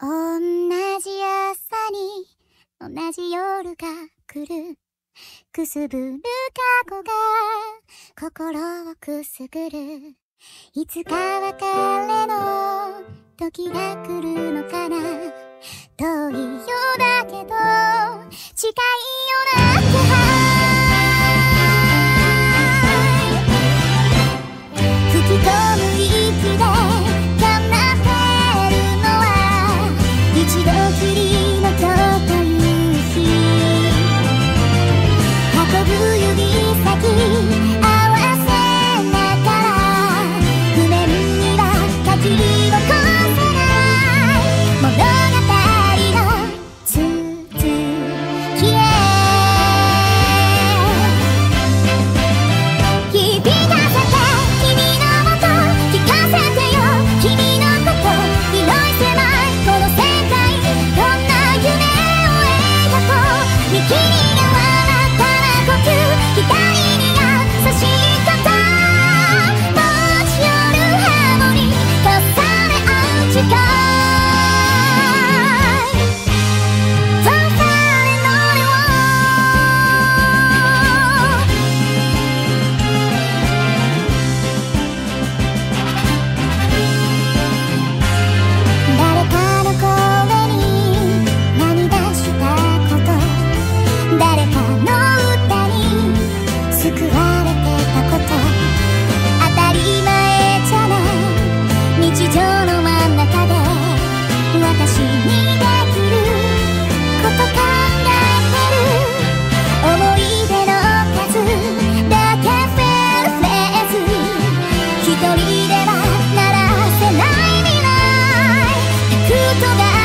同じ朝に同じ夜が来る。くすぶる過去が心をくすぐる。いつか別れの時が来るのかな。遠いようだけど近いような気配。吹き込む息で奏ってるのは一度きりの今日という日。運ぶ指先合わせながら譜面には書き起こせない物語の続きへ。響かせて君の音聞かせてよ君のこと広い狭いこの世界どんな夢を描こう。右に柔らかな呼吸左に優しい肩持ち寄るハーモニー重ね合う誓い。ファンファーレの音誰かの声に涙したこと、誰かの歌に救われてたこと、当たり前じゃない日常の真ん中で私にできること考えてる。思い出の数だけフェルフレーズ一人では鳴らせない未来。タクトが